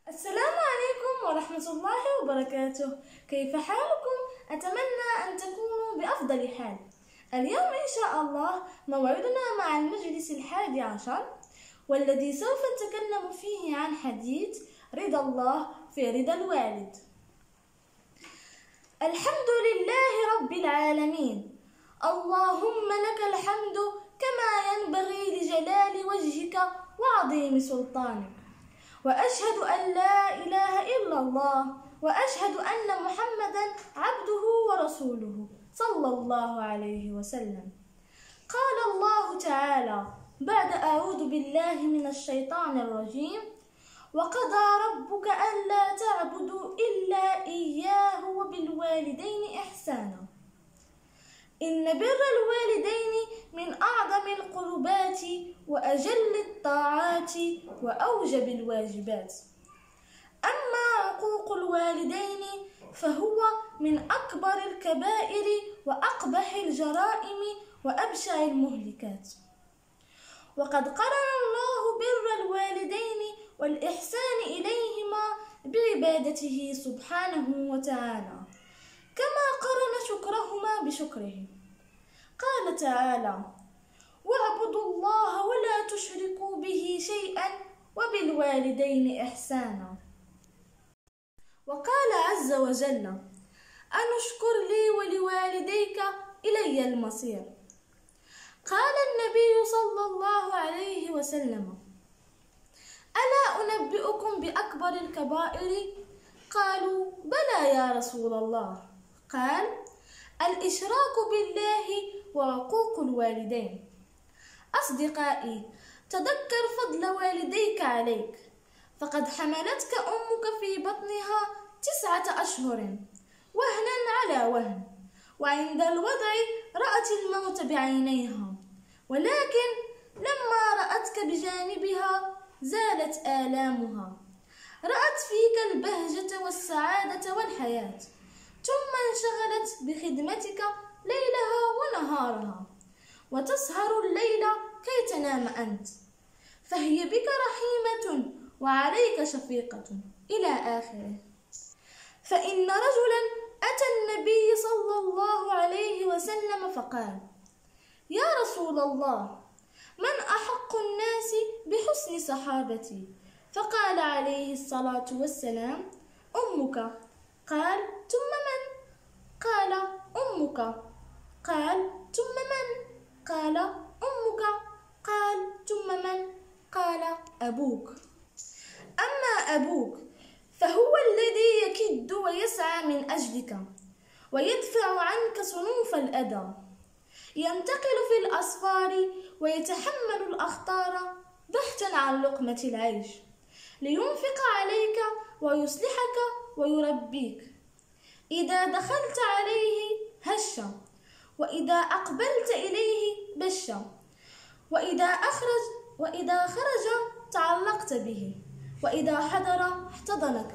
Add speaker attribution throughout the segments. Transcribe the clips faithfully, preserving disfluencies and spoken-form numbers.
Speaker 1: السلام عليكم ورحمة الله وبركاته. كيف حالكم؟ أتمنى أن تكونوا بأفضل حال. اليوم إن شاء الله موعدنا مع المجلس الحادي عشر، والذي سوف نتكلم فيه عن حديث رضا الله في رضا الوالد. الحمد لله رب العالمين، اللهم لك الحمد كما ينبغي لجلال وجهك وعظيم سلطانك، وأشهد أن لا إله إلا الله، وأشهد أن محمدا عبده ورسوله صلى الله عليه وسلم. قال الله تعالى بعد أعوذ بالله من الشيطان الرجيم: وقضى ربك ألا تعبدوا إلا إياه وبالوالدين إحسانا. إن بر الوالدين من أعظم القربات وأجل الطاعات وأوجب الواجبات. أما عقوق الوالدين فهو من أكبر الكبائر وأقبح الجرائم وأبشع المهلكات. وقد قرن الله بر الوالدين والإحسان إليهما بعبادته سبحانه وتعالى، كما قرن شكرهما بشكره. قال تعالى: واعبدوا الله ولا تشركوا به شيئا وبالوالدين إحسانا. وقال عز وجل: أن اشكر لي ولوالديك إلي المصير. قال النبي صلى الله عليه وسلم: ألا أنبئكم بأكبر الكبائر؟ قالوا: بلى يا رسول الله. قال: الإشراك بالله وعقوق الوالدين. أصدقائي، تذكر فضل والديك عليك، فقد حملتك أمك في بطنها تسعة أشهر وهنا على وهن، وعند الوضع رأت الموت بعينيها، ولكن لما رأتك بجانبها زالت آلامها، رأت فيك البهجة والسعادة والحياة، ثم انشغلت بخدمتك ليلها ونهارها، وتسهر الليل كي تنام أنت، فهي بك رحيمة وعليك شفيقة إلى آخره. فإن رجلا أتى النبي صلى الله عليه وسلم فقال: يا رسول الله، من أحق الناس بحسن صحابتي؟ فقال عليه الصلاة والسلام: أمك. قال: ثم من؟ قال: أمك. قال: ثم من؟ قال: أمك. قال: ثم من؟ قال: أبوك. أما أبوك فهو الذي يكد ويسعى من أجلك ويدفع عنك صنوف الأذى، ينتقل في الأسفار ويتحمل الأخطار بحثا عن لقمة العيش، لينفق عليك ويصلحك ويربيك. إذا دخلت عليه هش، وإذا أقبلت إليه بش، وإذا أخرج وإذا خرج تعلقت به، وإذا حضر احتضنك.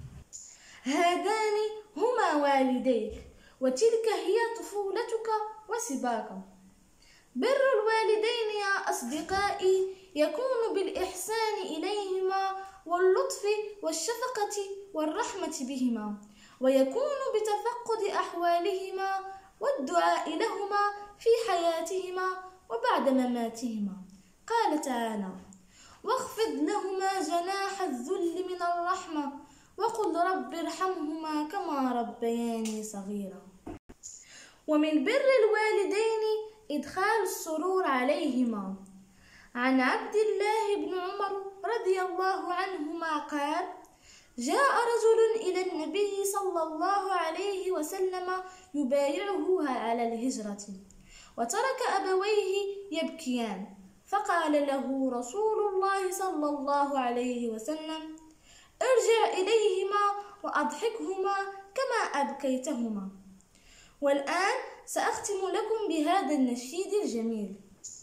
Speaker 1: هذان هما والديك، وتلك هي طفولتك وسباك. بر الوالدين يا أصدقائي يكون بالإحسان إليهما واللطف والشفقة والرحمة بهما، ويكون بتفقد أحوالهما والدعاء لهما في حياتهما وبعد مماتهما. قال تعالى: واخفض لهما جناح الذل من الرحمة وقل رب ارحمهما كما ربياني صغيرا. ومن بر الوالدين إدخال السرور عليهما. عن عبد الله بن عمر رضي الله عنهما قال: جاء رجل إلى النبي صلى الله عليه وسلم يبايعه على الهجرة، وترك أبويه يبكيان، فقال له رسول الله صلى الله عليه وسلم: ارجع إليهما وأضحكهما كما أبكيتهما. والآن سأختم لكم بهذا النشيد الجميل: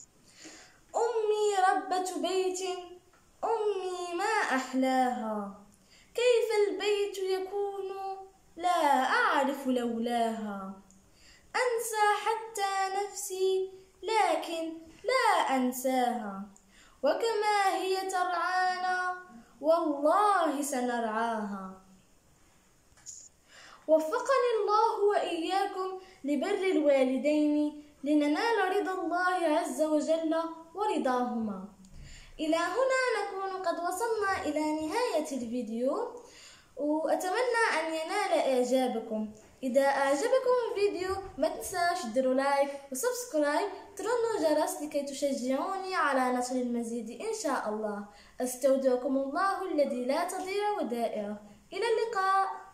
Speaker 1: أمي ربة بيت، أمي ما أحلاها، كيف البيت يكون لا أعرف لولاها، أنسى حتى نفسي لكن لا أنساها، وكما هي ترعانا والله سنرعاها. وفقني الله وإياكم لبر الوالدين لننال رضا الله عز وجل ورضاهما. إلى هنا نكون قد وصلنا إلى نهاية الفيديو، وأتمنى أن ينال إعجابكم. إذا أعجبكم الفيديو ما تنساش تديروا لايك وسبسكرايب، ترنوا الجرس لكي تشجعوني على نشر المزيد إن شاء الله. أستودعكم الله الذي لا تضيع ودائعه. إلى اللقاء.